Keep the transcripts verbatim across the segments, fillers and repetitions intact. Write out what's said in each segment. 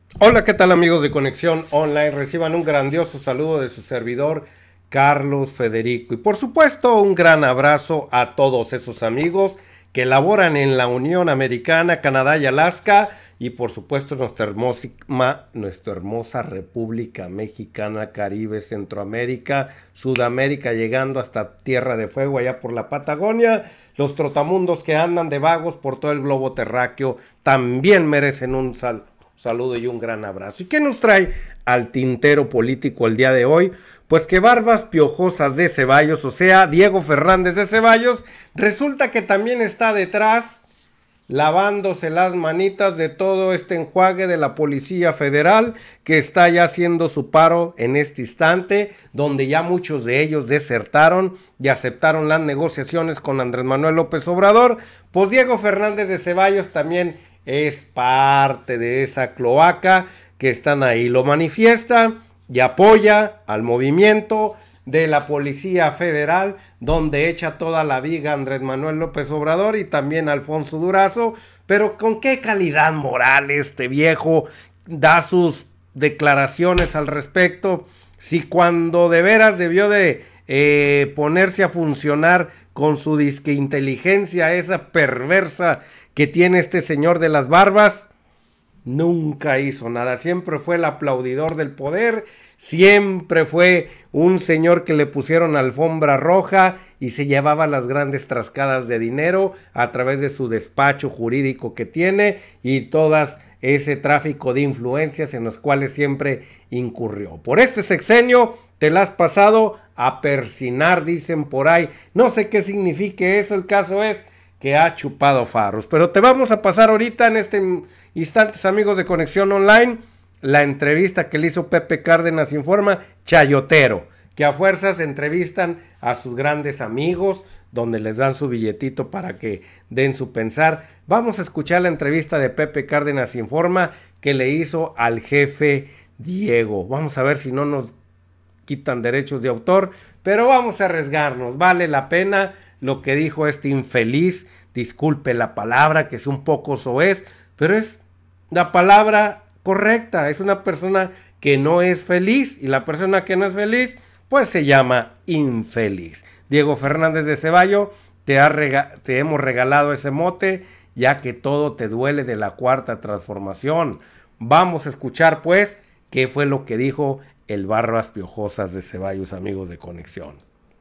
Hola, ¿qué tal amigos de Conexión Online? Reciban un grandioso saludo de su servidor Carlos Federico y por supuesto un gran abrazo a todos esos amigos que laboran en la Unión Americana, Canadá y Alaska y por supuesto nuestra hermosa, nuestra hermosa República Mexicana, Caribe, Centroamérica, Sudamérica, llegando hasta Tierra de Fuego allá por la Patagonia. Los trotamundos que andan de vagos por todo el globo terráqueo también merecen un saludo. Saludo y un gran abrazo. ¿Y qué nos trae al tintero político el día de hoy? Pues que Barbas Piojosas de Ceballos, o sea, Diego Fernández de Ceballos, resulta que también está detrás, lavándose las manitas de todo este enjuague de la Policía Federal, que está ya haciendo su paro en este instante, donde ya muchos de ellos desertaron y aceptaron las negociaciones con Andrés Manuel López Obrador. Pues Diego Fernández de Ceballos también es parte de esa cloaca que están ahí. Lo manifiesta y apoya al movimiento de la Policía Federal, donde echa toda la viga Andrés Manuel López Obrador y también Alfonso Durazo. Pero con qué calidad moral este viejo da sus declaraciones al respecto, si cuando de veras debió de eh, ponerse a funcionar con su disque inteligencia, esa perversa que tiene este señor de las barbas, nunca hizo nada, siempre fue el aplaudidor del poder, siempre fue un señor que le pusieron alfombra roja y se llevaba las grandes trascadas de dinero a través de su despacho jurídico que tiene y todas ese tráfico de influencias en los cuales siempre incurrió. Por este sexenio te la has pasado a persinar, dicen por ahí, no sé qué signifique eso, el caso es que ha chupado farros, pero te vamos a pasar ahorita en este instantes, amigos de Conexión Online, la entrevista que le hizo Pepe Cárdenas Informa, Chayotero, que a fuerzas entrevistan a sus grandes amigos, donde les dan su billetito para que den su pensar. Vamos a escuchar la entrevista de Pepe Cárdenas Informa que le hizo al jefe Diego. Vamos a ver si no nos quitan derechos de autor, pero vamos a arriesgarnos, vale la pena lo que dijo este infeliz, disculpe la palabra, que es un poco soez, pero es la palabra correcta, es una persona que no es feliz, y la persona que no es feliz, pues se llama infeliz. Diego Fernández de Ceballos, te, ha rega- te hemos regalado ese mote, ya que todo te duele de la Cuarta Transformación. Vamos a escuchar pues qué fue lo que dijo el Barbas Piojosas de Ceballos, amigos de Conexión.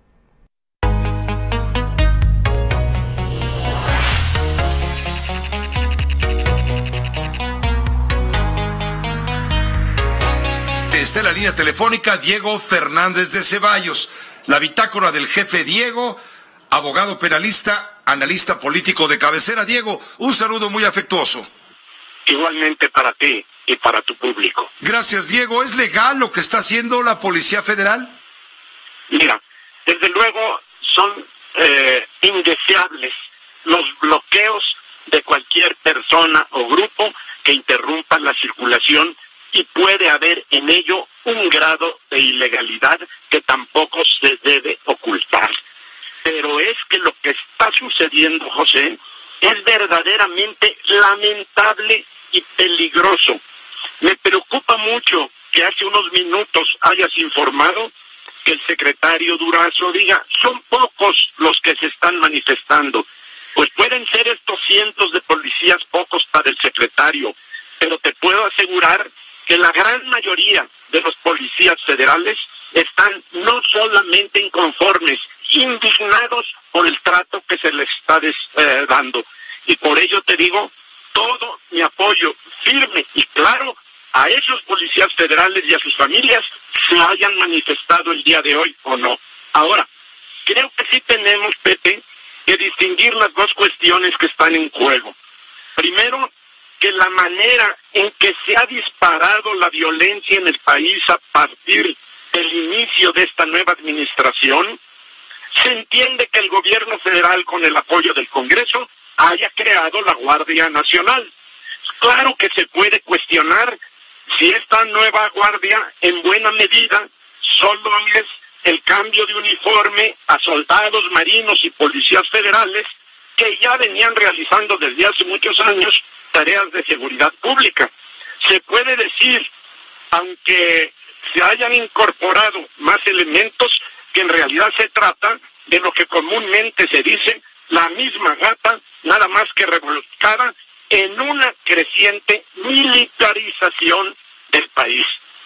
Está en la línea telefónica Diego Fernández de Ceballos, la bitácora del jefe Diego, abogado penalista, analista político de cabecera. Diego, un saludo muy afectuoso. Igualmente para ti y para tu público. Gracias, Diego. ¿Es legal lo que está haciendo la Policía Federal? Mira, desde luego son eh, indeseables los bloqueos de cualquier persona o grupo que interrumpan la circulación y puede haber en ello un grado de ilegalidad que tampoco se debe ocultar. Pero es que lo que está sucediendo, José, es verdaderamente lamentable y peligroso. Me preocupa mucho que hace unos minutos hayas informado que el secretario Durazo diga, son pocos los que se están manifestando. Pues pueden ser estos cientos de policías pocos para el secretario, pero te puedo asegurar que la gran mayoría de los policías federales están no solamente inconformes, indignados por el trato que se les está des, eh, dando. Y por ello te digo, todo mi apoyo firme y claro a esos policías federales y a sus familias, se hayan manifestado el día de hoy o no. Ahora, creo que sí tenemos, Pepe, que distinguir las dos cuestiones que están en juego. Primero, que la manera en que se ha disparado la violencia en el país a partir del inicio de esta nueva administración, se entiende que el gobierno federal, con el apoyo del Congreso, haya creado la Guardia Nacional. Claro que se puede cuestionar si esta nueva guardia, en buena medida, solo es el cambio de uniforme a soldados, marinos y policías federales que ya venían realizando desde hace muchos años tareas de seguridad pública. Se puede decir, aunque se hayan incorporado más elementos, que en realidad se trata de lo que comúnmente se dice, la misma gata, nada más que revolcada en una creciente militarización del país.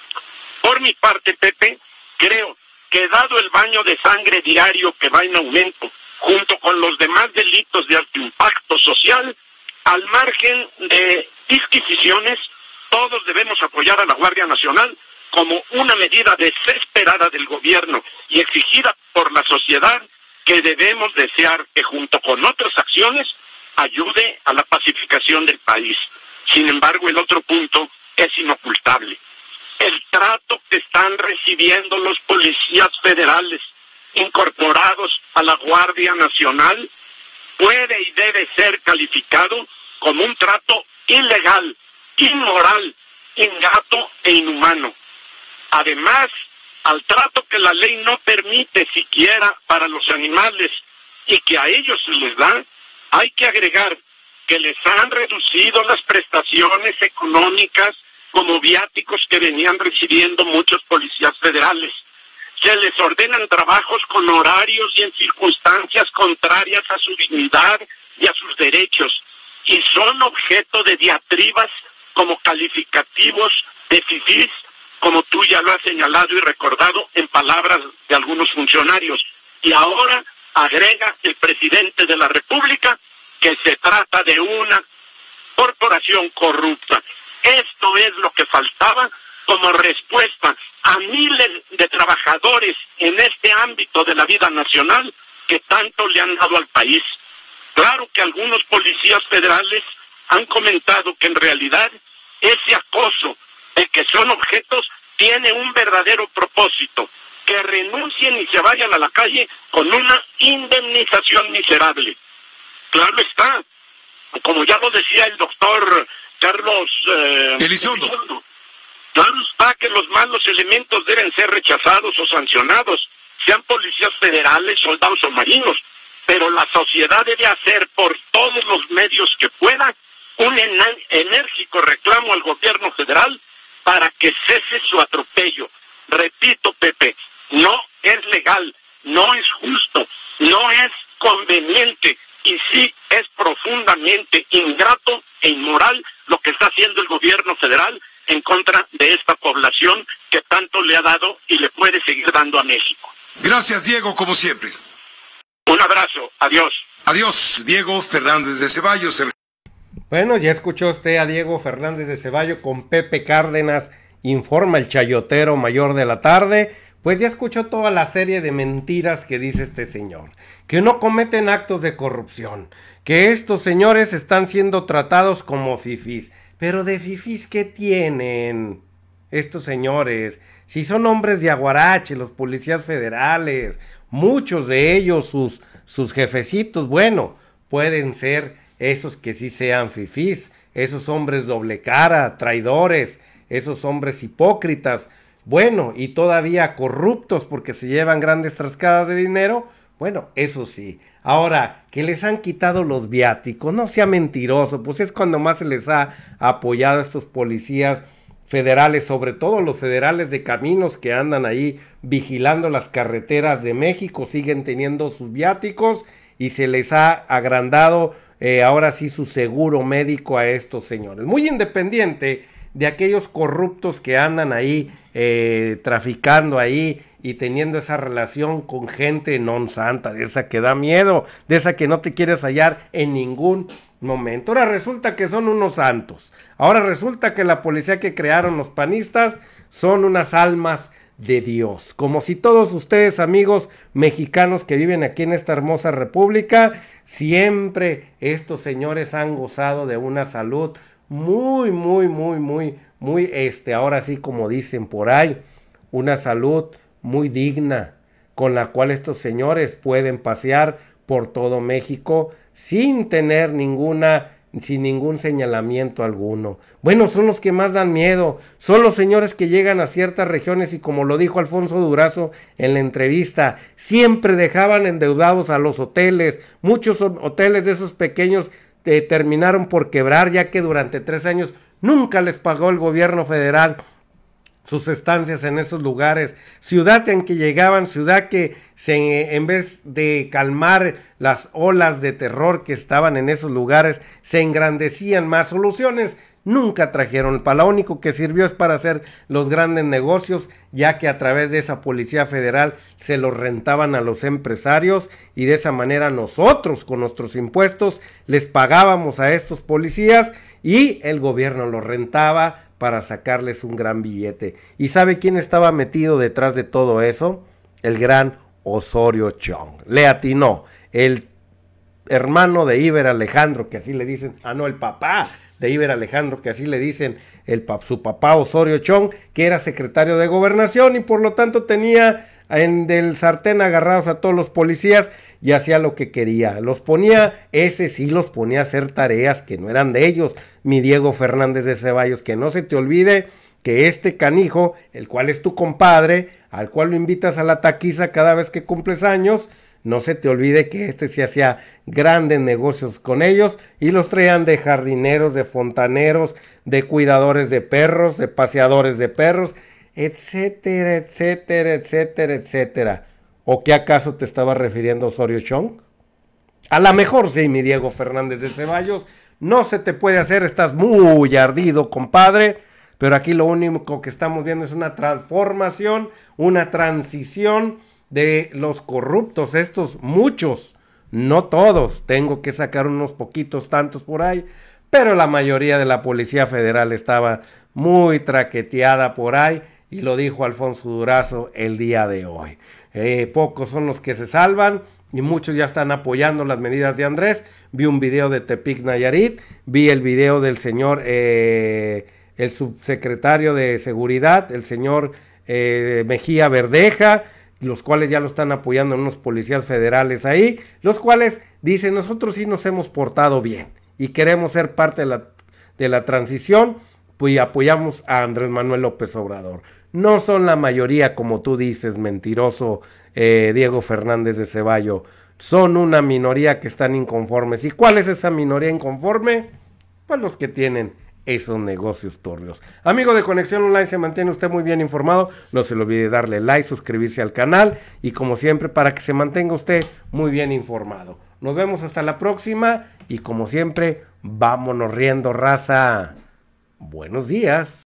Por mi parte, Pepe, creo que dado el baño de sangre diario que va en aumento, junto con los demás delitos de alto impacto social, al margen de disquisiciones, todos debemos apoyar a la Guardia Nacional como una medida desesperada del gobierno y exigida por la sociedad, que debemos desear que junto con otras acciones ayude a la pacificación del país. Sin embargo, el otro punto es inocultable. El trato que están recibiendo los policías federales incorporados a la Guardia Nacional puede y debe ser calificado como un trato ilegal, inmoral, ingrato e inhumano. Además, al trato que la ley no permite siquiera para los animales y que a ellos se les da, hay que agregar que les han reducido las prestaciones económicas como viáticos que venían recibiendo muchos policías federales. Se les ordenan trabajos con horarios y en circunstancias contrarias a su dignidad y a sus derechos, y son objeto de diatribas como calificativos de fifís, como tú ya lo has señalado y recordado en palabras de algunos funcionarios. Y ahora agrega el presidente de la República que se trata de una corporación corrupta. Esto es lo que faltaba como respuesta a miles de trabajadores en este ámbito de la vida nacional que tanto le han dado al país. Claro que algunos policías federales han comentado que en realidad ese acoso de que son objetos tiene un verdadero propósito, que renuncien y se vayan a la calle con una indemnización miserable. Claro está, como ya lo decía el doctor Carlos eh, Elizondo. Elizondo, claro está que los malos elementos deben ser rechazados o sancionados, sean policías federales, soldados o marinos, pero la sociedad debe hacer por todos los medios que pueda un enérgico reclamo al gobierno federal para que cese su atropello. Repito, Pepe, no es legal, no es justo, no es conveniente y sí es profundamente ingrato e inmoral lo que está haciendo el gobierno federal en contra de esta población que tanto le ha dado y le puede seguir dando a México. Gracias, Diego, como siempre. Un abrazo, adiós. Adiós, Diego Fernández de Ceballos. El... Bueno, ya escuchó usted a Diego Fernández de Ceballos con Pepe Cárdenas, informa el chayotero mayor de la tarde. Pues ya escuchó toda la serie de mentiras que dice este señor, que no cometen actos de corrupción, que estos señores están siendo tratados como fifís. Pero de fifís, ¿qué tienen estos señores? Si son hombres de aguarache, los policías federales, muchos de ellos, sus, sus jefecitos, bueno, pueden ser esos que sí sean fifís, esos hombres doble cara, traidores, esos hombres hipócritas, bueno, y todavía corruptos porque se llevan grandes trascadas de dinero, bueno, eso sí. Ahora, que les han quitado los viáticos, no sea mentiroso, pues es cuando más se les ha apoyado a estos policías federales, sobre todo los federales de caminos que andan ahí vigilando las carreteras de México, siguen teniendo sus viáticos y se les ha agrandado eh, ahora sí su seguro médico a estos señores. Muy independiente de aquellos corruptos que andan ahí eh, traficando ahí y teniendo esa relación con gente non santa, de esa que da miedo, de esa que no te quieres hallar en ningún momento. Ahora resulta que son unos santos, ahora resulta que la policía que crearon los panistas son unas almas de Dios, como si todos ustedes, amigos mexicanos que viven aquí en esta hermosa república, siempre estos señores han gozado de una salud muy, muy, muy, muy, muy, este, ahora sí como dicen por ahí, una salud muy digna, con la cual estos señores pueden pasear por todo México sin tener ninguna, sin ningún señalamiento alguno. Bueno, son los que más dan miedo, son los señores que llegan a ciertas regiones y como lo dijo Alfonso Durazo en la entrevista, siempre dejaban endeudados a los hoteles, muchos hoteles de esos pequeños Eh, terminaron por quebrar ya que durante tres años Nunca les pagó el gobierno federal sus estancias en esos lugares, ciudad en que llegaban, ciudad que se, en vez de calmar las olas de terror que estaban en esos lugares, se engrandecían más. Soluciones nunca trajeron, para lo único que sirvió es para hacer los grandes negocios, ya que a través de esa policía federal se los rentaban a los empresarios y de esa manera nosotros con nuestros impuestos les pagábamos a estos policías y el gobierno los rentaba para sacarles un gran billete. ¿Y sabe quién estaba metido detrás de todo eso? El gran Osorio Chong. Le atinó, el hermano de Iber Alejandro, que así le dicen, ah no, el papá de Iber Alejandro, que así le dicen, el, su papá Osorio Chong, que era secretario de Gobernación y por lo tanto tenía en del sartén agarrados a todos los policías y hacía lo que quería. Los ponía, ese sí los ponía a hacer tareas que no eran de ellos, mi Diego Fernández de Ceballos, que no se te olvide que este canijo, el cual es tu compadre, al cual lo invitas a la taquiza cada vez que cumples años, no se te olvide que este sí hacía grandes negocios con ellos y los traían de jardineros, de fontaneros, de cuidadores de perros, de paseadores de perros, etcétera, etcétera, etcétera, etcétera. ¿O qué acaso te estaba refiriendo Osorio Chong? A lo mejor sí, mi Diego Fernández de Ceballos, no se te puede hacer, estás muy ardido, compadre, pero aquí lo único que estamos viendo es una transformación, una transición de los corruptos, estos muchos, no todos, tengo que sacar unos poquitos tantos por ahí, pero la mayoría de la Policía Federal estaba muy traqueteada por ahí, y lo dijo Alfonso Durazo el día de hoy. Eh, pocos son los que se salvan, y muchos ya están apoyando las medidas de Andrés. Vi un video de Tepic Nayarit, vi el video del señor, eh, el subsecretario de Seguridad, el señor eh, Mejía Verdeja, los cuales ya lo están apoyando en unos policías federales ahí, los cuales dicen, nosotros sí nos hemos portado bien y queremos ser parte de la, de la transición, pues apoyamos a Andrés Manuel López Obrador. No son la mayoría, como tú dices, mentiroso eh, Diego Fernández de Ceballos, son una minoría que están inconformes. ¿Y cuál es esa minoría inconforme? Pues los que tienen esos negocios turbios. Amigo de Conexión Online, se mantiene usted muy bien informado, no se le olvide darle like, suscribirse al canal y como siempre para que se mantenga usted muy bien informado. Nos vemos hasta la próxima y como siempre, vámonos riendo, raza. Buenos días.